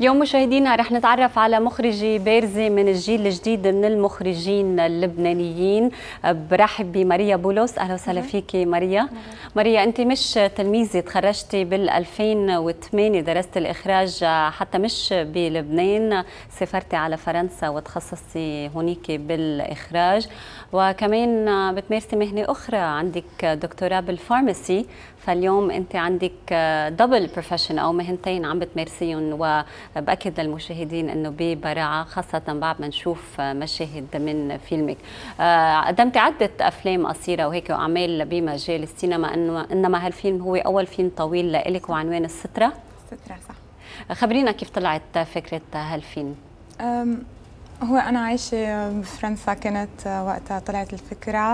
اليوم مشاهدينا رح نتعرف على مخرجة بارزة من الجيل الجديد من المخرجين اللبنانيين. برحب بماريا بولس. اهلا وسهلا فيكي ماريا. ماريا، انت مش تلميذة، تخرجتي بال 2008، درست الاخراج حتى مش بلبنان، سافرتي على فرنسا وتخصصتي هونيك بالاخراج، وكمان بتمارسي مهنة اخرى، عندك دكتوراه بالفارماسي. فاليوم انت عندك دبل بروفيشن او مهنتين عم بتمارسيهم، وباكد للمشاهدين انه ببراعه، خاصه بعد ما نشوف مشاهد من فيلمك. قدمتي عده افلام قصيره وهيك واعمال بمجال السينما، انما هالفيلم هو اول فيلم طويل لإلك وعنوان الستره. الستره صح. خبرينا كيف طلعت فكره هالفيلم. هو انا عايشه بفرنسا، كانت وقتها طلعت الفكره.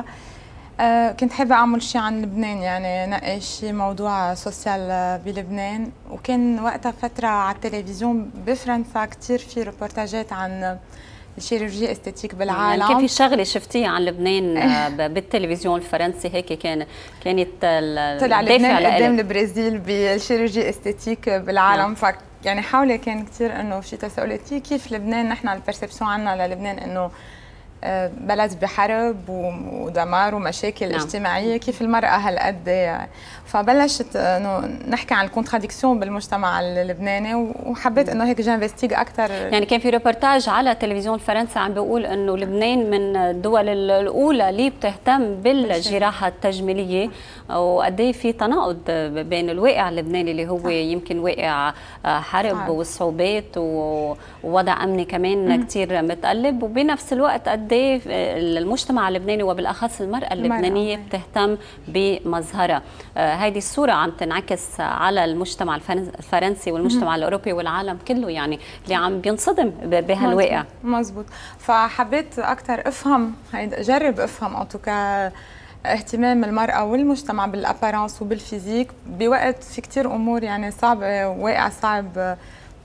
كنت حابة أعمل شيء عن لبنان، يعني نقي شيء موضوع سوسيال بلبنان، وكان وقتها فترة على التلفزيون بفرنسا كتير في ريبورتاجات عن الشيروجي استيتيك بالعالم. يعني كان في شغله شفتيها عن لبنان بالتلفزيون الفرنسي، هيك كانت طلع لبنان قدام البرازيل بالشيروجي استيتيك بالعالم. يعني حولي كان كتير انه في تساؤلات كيف لبنان، نحن البرسبسيون عنا للبنان انه بلد بحرب ودمار ومشاكل اجتماعيه، كيف المراه هالقد. فبلشت انه نحكي عن الكونتراديكسيون بالمجتمع اللبناني، وحبيت انه هيك جانفستيج اكثر. يعني كان في ريبورتاج على تلفزيون فرنسا عم بيقول انه لبنان من الدول الاولى اللي بتهتم بالجراحه التجميليه، وقد ايه في تناقض بين الواقع اللبناني اللي هو يمكن واقع حرب والصعوبات ووضع امني كمان كثير متقلب، وبنفس الوقت قد ايه المجتمع اللبناني وبالاخص المراه اللبنانيه بتهتم بمظهرها. هيدي الصوره عم تنعكس على المجتمع الفرنسي والمجتمع الاوروبي والعالم كله، يعني اللي عم بينصدم بهالواقع. مزبوط. فحبيت اكثر افهم، جرب افهم انطوكا اهتمام المرأة والمجتمع بالابارانس وبالفيزيك بوقت في كثير امور يعني صعبة، واقع صعب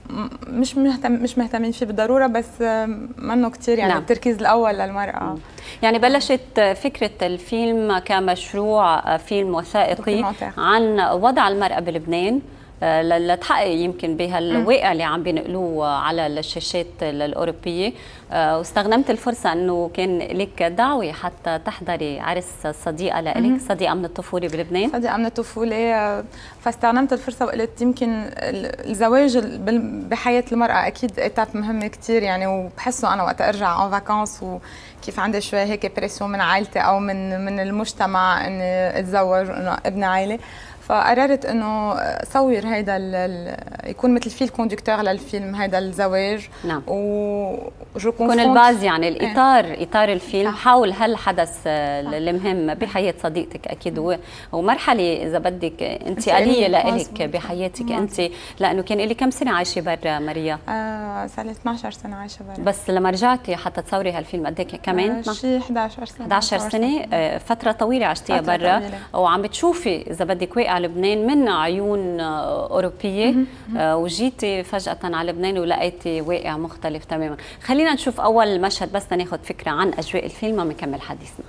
مش مهتمين فيه بالضروره، بس منه كثير يعني. التركيز الاول للمراه. يعني بلشت فكره الفيلم كمشروع فيلم وثائقي عن وضع المراه بلبنان، لتحقق يمكن بهالواقع اللي عم بينقلوه على الشاشات الأوروبية. واستغنمت الفرصة أنه كان لك دعوة حتى تحضري عرس صديقة لك، صديقة من الطفولة بلبنان. صديقة من الطفولة، فاستغنمت الفرصة وقلت يمكن الزواج بحياة المرأة أكيد إتاب مهمة كتير يعني، وبحسه أنا وقت أرجع أون فاكانس وكيف عندي شوي هيك بريسيون من عائلتي أو من المجتمع إني أتزوج وإنه ابن عائلة. فقررت انه صور هيدا يكون مثل فيل كوندكتور للفيلم، هيدا الزواج. يكون الباز يعني اطار الفيلم حول هالحدث المهم بحياه صديقتك اكيد، ومرحله اذا بدك انتقاليه لإلك بحياتك انت، لانه كان لي كم سنه عايشه برا ماريا؟ صار لي 12 سنه عايشه برا. بس لما رجعتي حتى تصوري هالفيلم قد ايه كمان؟ شي 11 سنه. 11 سنه، فتره طويله عشتيها برا، وعم بتشوفي اذا بدك واقع لبنان من عيون أوروبية، وجيتي فجأة على لبنان ولقيتي واقع مختلف تماما. خلينا نشوف أول مشهد بس تناخد فكرة عن أجواء الفيلم ونكمل حديثنا.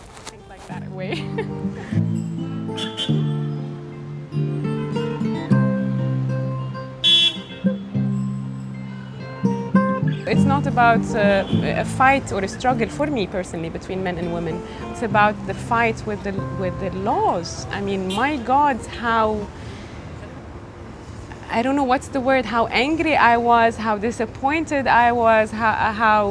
It's not about a fight or a struggle for me personally between men and women. It's about the fight with the laws. I mean, my God, how I don't know what's the word. How angry I was, how disappointed I was, how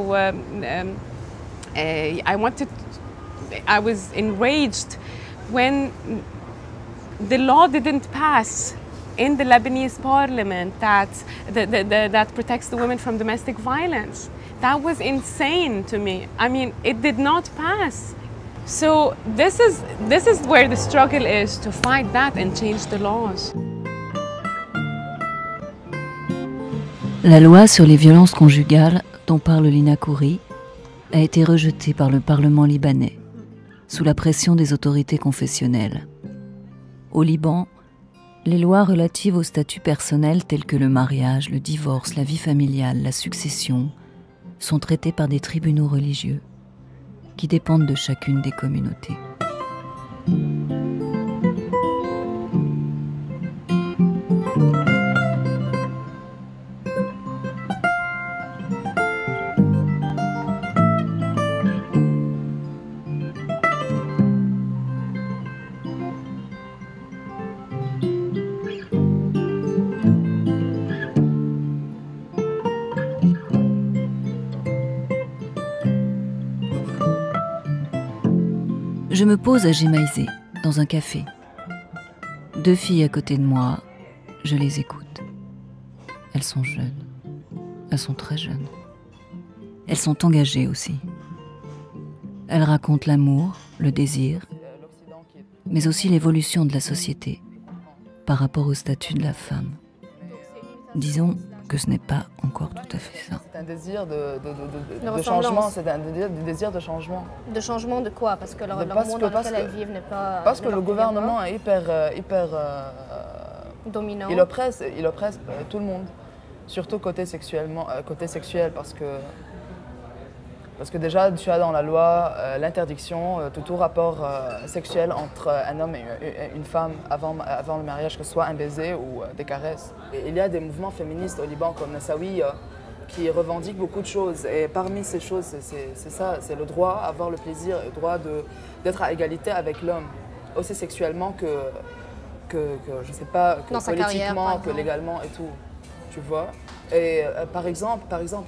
I was enraged when the law didn't pass in the Lebanese parliament that protects the women from domestic violence. That was insane to me. I mean, it did not pass. So this is where the struggle is, to fight that and change the laws. La loi sur les violences conjugales dont parle Lina Khoury a été rejetée par le Parlement libanais sous la pression des autorités confessionnelles. Au Liban, les lois relatives au statut personnel tels que le mariage, le divorce, la vie familiale, la succession sont traitées par des tribunaux religieux qui dépendent de chacune des communautés. Je me pose à Gemaizé, dans un café. 2 filles à côté de moi, je les écoute. Elles sont jeunes. Elles sont très jeunes. Elles sont engagées aussi. Elles racontent l'amour, le désir, mais aussi l'évolution de la société par rapport au statut de la femme. Disons que ce n'est pas encore tout à fait ça. C'est un désir de changement, c'est un désir de changement. De changement de quoi? Parce que le monde dans lequel elles vivent n'est pas... Parce que le gouvernement est hyper dominant. Il oppresse tout le monde, surtout côté sexuel, parce que déjà tu as dans la loi l'interdiction de tout rapport sexuel entre un homme et une femme avant le mariage, que ce soit un baiser ou des caresses. Et il y a des mouvements féministes au Liban comme Nassawi qui revendiquent beaucoup de choses. Et parmi ces choses, c'est ça, c'est le droit à avoir le plaisir, le droit d'être à égalité avec l'homme, aussi sexuellement que je sais pas, que politiquement, que légalement et tout, tu vois. Et par exemple,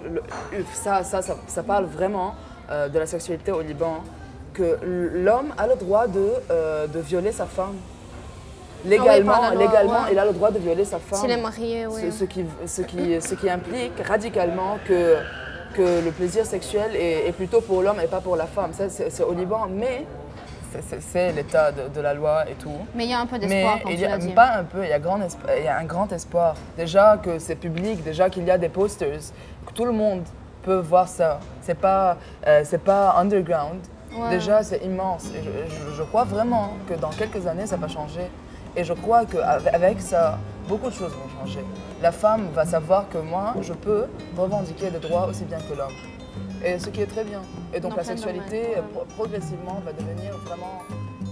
ça parle vraiment de la sexualité au Liban, que l'homme a le droit de violer sa femme. Légalement, il a le droit de violer sa femme. S'il est marié, oui. Ce qui implique radicalement que le plaisir sexuel est plutôt pour l'homme et pas pour la femme. Ça, c'est au Liban, mais c'est l'état de la loi et tout. Mais il y a un peu d'espoir, comme tu l'as dit. Pas un peu, il y a un grand espoir. Déjà que c'est public, déjà qu'il y a des posters, que tout le monde peut voir ça. C'est pas underground. Ouais. Déjà, c'est immense. Et je crois vraiment que dans quelques années, ça va changer. Et je crois qu'avec ça, beaucoup de choses vont changer. La femme va savoir que moi, je peux revendiquer des droits aussi bien que l'homme. Et ce qui est très bien. Et donc la sexualité, progressivement, va devenir vraiment...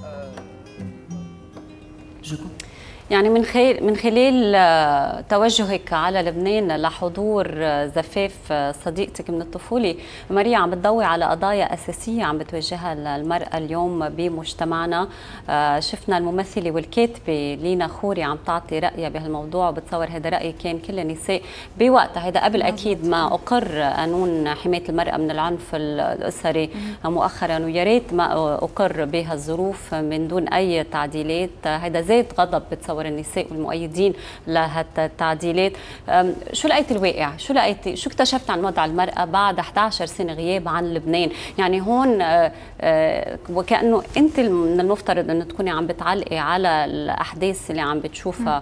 يعني من خلال توجهك على لبنان لحضور زفاف صديقتك من الطفولة ماريا عم بتضوي على قضايا أساسية عم بتوجهها للمرأة اليوم بمجتمعنا. شفنا الممثلة والكاتبة لينا خوري عم تعطي رأيها بهالموضوع، وبتصور هذا رأي كان كل النساء بوقتها، هذا قبل أكيد ما أقر قانون حماية المرأة من العنف الأسري مؤخرا، ويا ريت ما أقر بهالظروف من دون أي تعديلات. هذا زاد غضب بتصور النساء والمؤيدين لهالتعديلات. شو لقيتي الواقع؟ شو اكتشفت عن وضع المرأة بعد 11 سنة غياب عن لبنان؟ يعني هون وكأنه أنت من المفترض أن تكوني عم بتعلقي على الأحداث اللي عم بتشوفها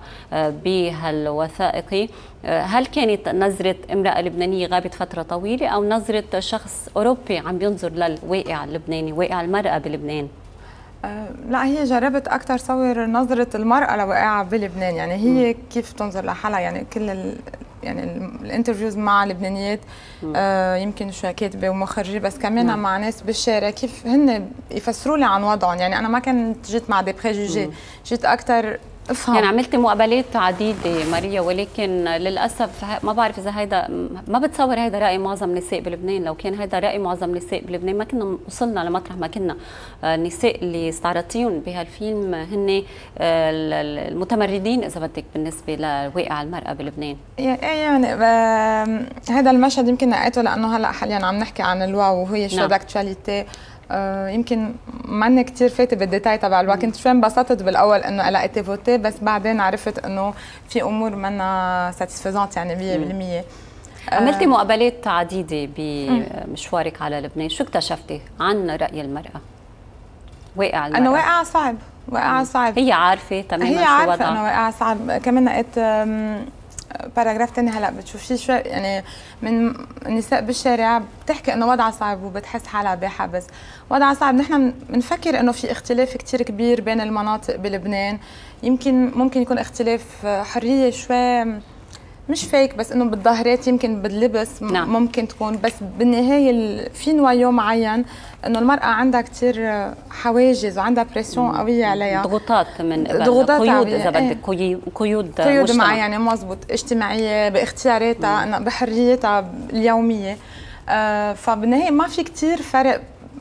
بهالوثائقي. هل كانت نظرة امرأة لبنانية غابت فترة طويلة أو نظرة شخص أوروبي عم ينظر للواقع اللبناني، واقع المرأة بلبنان؟ لا، هي جربت اكثر صور نظره المراه لواقعها بلبنان، يعني هي كيف تنظر لحالها. يعني كل يعني الانترفيوز مع لبنانيات يمكن شوي كاتبه ومخرجه، بس كمان مع ناس بالشارع كيف هن يفسروا لي عن وضعهم. يعني انا ما كنت جيت مع دي بريجوجي، جيت اكثر افهم. يعني عملتي مقابلات عديده ماريا، ولكن للاسف ما بعرف اذا هيدا، ما بتصور هيدا راي معظم النساء بلبنان. لو كان هيدا راي معظم النساء بلبنان ما كنا وصلنا لمطرح ما كنا. النساء اللي استعرضتيهم بهالفيلم هن المتمردين اذا بدك بالنسبه لواقع المراه بلبنان. يعني هذا المشهد يمكن لقيته لانه هلا حاليا عم نحكي عن الوا وهي شو داكتواليتي. يمكن ماني كثير فاتة بالديتاي تبع الوا، كنت شوي انبسطت بالاول انه الا ايتي فوتي، بس بعدين عرفت انه في امور منا ساتيسفيزونت يعني 100%. عملتي مقابلات عديده بمشوارك على لبنان، شو اكتشفتي عن راي المراه؟ واقع المراه انه واقعها صعب، واقعها صعب. هي عارفه تماما هي شو عارفه وضعها، انه واقعها صعب. كمان لقيت باراجراف ثاني هلا بتشوفيه شوي يعني من النساء بالشارع بتحكي انه وضعها صعب وبتحس حالها بحبس. وضعها صعب. نحن بنفكر انه في اختلاف كثير كبير بين المناطق بلبنان، ممكن يكون اختلاف حريه شوي مش فيك، بس انه بالظاهرات يمكن باللبس ممكن تكون، بس بالنهايه في نوعيو معين انه المراه عندها كثير حواجز وعندها بريسيون قوية عليها، ضغوطات من قيود اذا بدك، قيود معينه مزبوط، اجتماعيه باختياراتها، بحريتها اليوميه. فبالنهايه ما في كثير فرق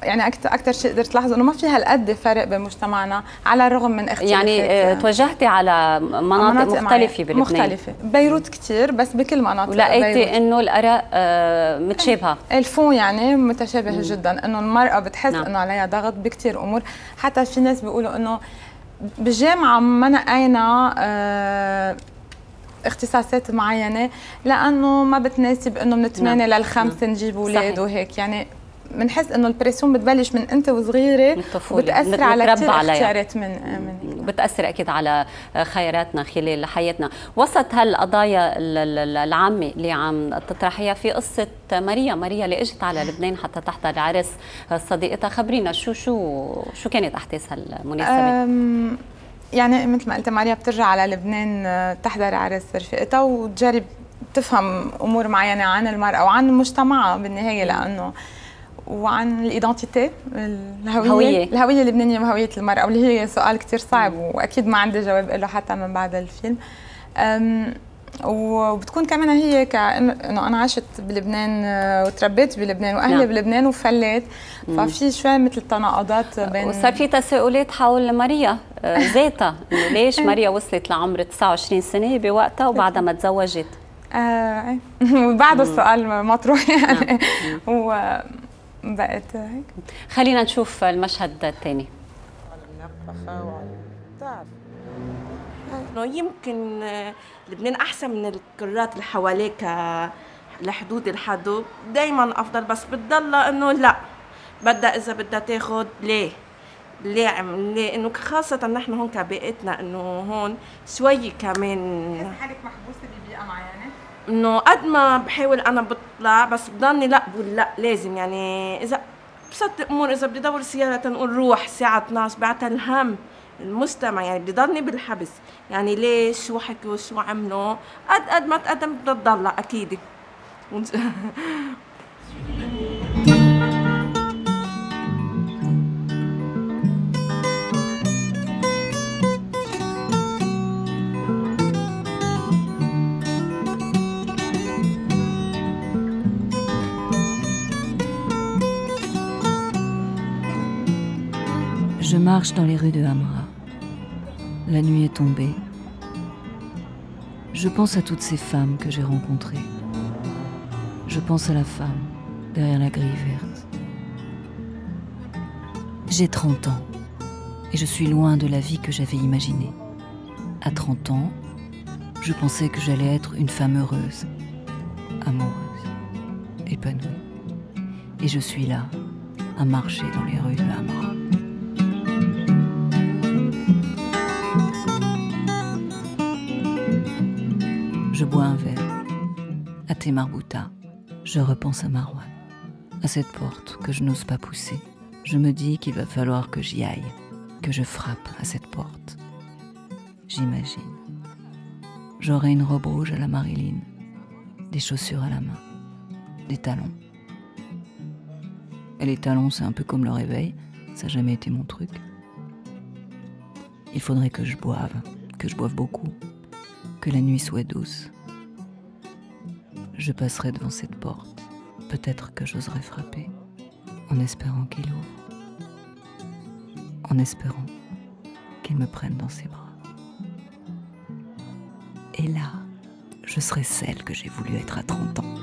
يعني اكثر شيء قدرت تلاحظه انه ما في هالقد فرق بمجتمعنا على الرغم من اختلافات. يعني توجهتي على مناطق مختلفه بلبنان؟ مختلفه، بيروت كثير بس بكل مناطق ولقيتي انه الاراء متشابهه؟ الفون يعني متشابه جدا، انه المراه بتحس انه عليها ضغط بكثير امور، حتى في ناس بيقولوا انه بالجامعه ما نقينا اختصاصات معينه لانه ما بتناسب انه من 8 ل 5 نجيب اولاد وهيك، يعني بنحس انه البريسيون بتبلش من انت وصغيره وبتاثر على كثير اختيارات من بتاثر اكيد على خياراتنا خلال حياتنا. وسط هالقضايا العامه اللي عم تطرحيها في قصه ماريا اللي اجت على لبنان حتى تحضر عرس صديقتها، خبرينا شو كانت احداث هالمناسبه؟ يعني مثل ما قلت ماريا بترجع على لبنان تحضر عرس رفيقتها وتجرب تفهم امور معينه عن المراه وعن مجتمعها بالنهايه، لانه وعن الايدنتيتي، الهويه اللبنانيه وهويه المراه، واللي هي سؤال كثير صعب واكيد ما عندي جواب له حتى من بعد الفيلم. وبتكون كمان هي انه انا عشت بلبنان وتربيت بلبنان واهلي بلبنان وفليت، ففي شوي مثل تناقضات بين، وصار في تساؤلات حول ماريا ذاتها، انه ليش ماريا وصلت لعمر 29 سنه بوقتها وبعدها ما تزوجت؟ وبعده السؤال مطروح يعني بقت هيك. خلينا نشوف المشهد الثاني. يمكن لبنان احسن من القارات اللي حواليك لحدود الحدود، دائما افضل، بس بتضلها انه لا بدها اذا بدها تاخذ ليه انه خاصه نحن هون كبيئتنا انه هون شوي كمان حالك محبوسه ببيئه معينه، انه قد ما بحاول انا بطلع بس بضلني لا بقول لا لازم، يعني اذا بصدق امور اذا بدي ادور سياره تنقول روح الساعه 12 بعتها الهم المستمع، يعني بدي ضلني بالحبس، يعني ليش شو حكوا شو عملوا قد ما تقدم بدها تضلها اكيد. Je marche dans les rues de Hamra. La nuit est tombée. Je pense à toutes ces femmes que j'ai rencontrées. Je pense à la femme derrière la grille verte. J'ai 30 ans et je suis loin de la vie que j'avais imaginée. À 30 ans, je pensais que j'allais être une femme heureuse, amoureuse, épanouie. Et je suis là, à marcher dans les rues de Hamra. Je bois un verre. À Temarbouta, je repense à Marouane, à cette porte que je n'ose pas pousser. Je me dis qu'il va falloir que j'y aille, que je frappe à cette porte. J'imagine. J'aurai une robe rouge à la Marilyn, des chaussures à la main, des talons. Et les talons, c'est un peu comme le réveil, ça n'a jamais été mon truc. Il faudrait que je boive beaucoup, que la nuit soit douce. Je passerai devant cette porte. Peut-être que j'oserai frapper, en espérant qu'il ouvre, en espérant qu'il me prenne dans ses bras. Et là, je serai celle que j'ai voulu être à 30 ans.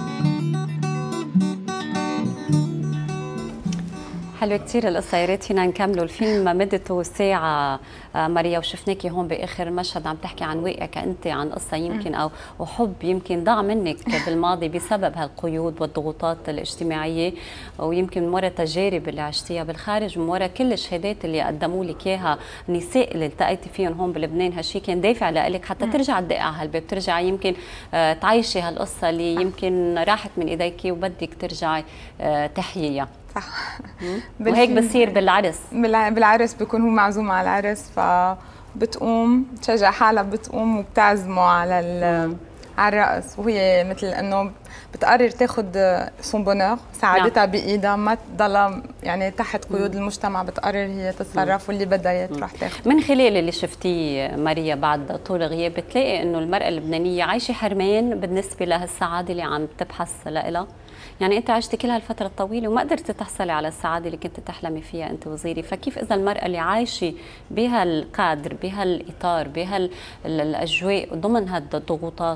حلوة كتير القصة، يا ريت فينا نكملوا الفيلم. مدته ساعة ماريا، وشفناكي هون بآخر مشهد عم تحكي عن واقعك أنت، عن قصة يمكن أو حب يمكن ضاع منك بالماضي بسبب هالقيود والضغوطات الاجتماعية، ويمكن من وراء التجارب اللي عشتيها بالخارج، من وراء كل الشهادات اللي قدموا لك إياها النساء اللي التقيتي فيهم هون بلبنان. هالشيء كان دافع لك حتى ترجع تدقي على هالباب، ترجعي يمكن تعيشي هالقصة اللي يمكن راحت من إيديك وبدك ترجعي تحييها. صح. وهيك بصير بالعرس بيكون هو معزوم على العرس، فبتقوم تشجع حالها، بتقوم وبتعزمه على الرقص، وهي مثل انه بتقرر تاخذ سون بونور، سعادتها بايدها، ما تضلها يعني تحت قيود المجتمع، بتقرر هي تتصرف واللي بدها تروح تاخذ. من خلال اللي شفتيه ماريا بعد طول غياب، بتلاقي انه المرأة اللبنانية عايشة حرمان بالنسبة لهالسعادة اللي عم تبحث لها؟ يعني انت عشتي كل هالفتره الطويله وما قدرتي تحصلي على السعاده اللي كنت تحلمي فيها انت وصغيره، فكيف اذا المراه اللي عايشه بهالقادر بهالاطار بهالاجواء ضمن هالضغوطات؟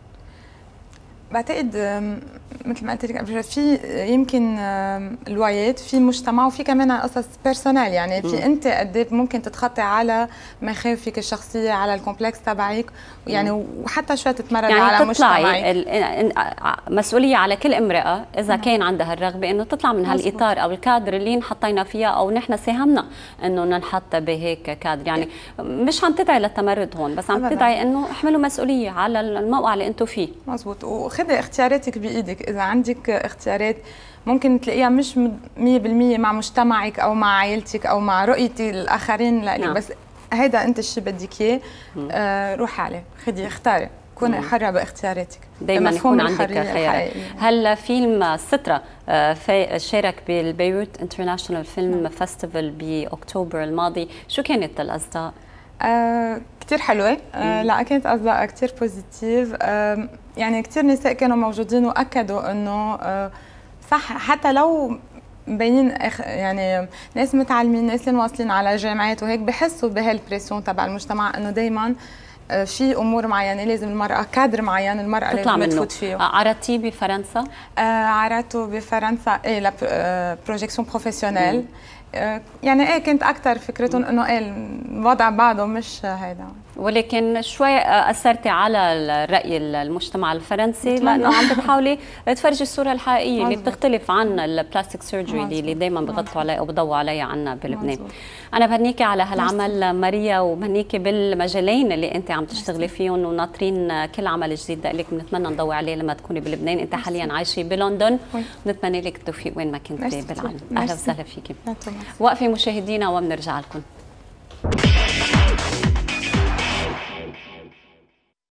بعتقد مثل ما قلت لك قبل في يمكن الوعيات في مجتمع وفي كمان قصص بيرسونال، يعني في انت قد ايه ممكن تتخطي على مخاوفك الشخصيه على الكومبلكس تبعك يعني وحتى شوي تتمرد يعني على مجتمعك. مسؤوليه على كل امراه اذا كان عندها الرغبه انه تطلع من هالاطار او الكادر اللي انحطينا فيها او نحن ساهمنا انه ننحط بهيك كادر، يعني مش عم تدعي للتمرد هون بس عم تدعي انه احملوا مسؤوليه على الموقع اللي انتم فيه. مزبوط، وخذي اختياراتك بايدك، اذا عندك اختيارات ممكن تلاقيها مش 100% مع مجتمعك او مع عائلتك او مع رؤيه الاخرين لك، بس هيدا انت الشيء بدك اياه روحي عليه، خدي اختاري، كوني حره باختياراتك، دائما يكون عندك خيار. هل فيلم سترة شارك بالبيروت انترناشونال فيلم فيستيفال باكتوبر الماضي، شو كانت الاصداء؟ كثير حلوه، لا كانت اصداء كثير بوزيتيف، يعني كثير نساء كانوا موجودين واكدوا انه صح حتى لو مبينين يعني ناس متعلمين، ناس اللي واصلين على جامعات وهيك بحسوا بهالبريسيون تبع المجتمع انه دائما في امور معينه لازم المراه كادر معين المراه لازم تفوت فيه. عرضتيه بفرنسا؟ عرضته بفرنسا ايه لا بروجيكسيون بروفيسيونيل، يعني ايه كنت اكثر فكرتهم انه ايه الوضع بعده مش هيدا، ولكن شوي اثرتي على الراي المجتمع الفرنسي لانه عم بتحاولي تفرجي الصوره الحقيقيه اللي بتختلف عن البلاستيك سيرجري اللي دايما بغطوا عليها او بضووا عليها عنا بلبنان. انا بهنيكي على هالعمل ماريا، وبهنيكي بالمجالين اللي انت عم تشتغلي فيهم، وناطرين كل عمل جديد لك بنتمنى نضوي عليه لما تكوني بلبنان. انت حاليا عايشه بلندن، بنتمنى لك التوفيق وين ما كنتي بالعالم. اهلا وسهلا فيكي. وقفي مشاهدينا وبنرجع لكم.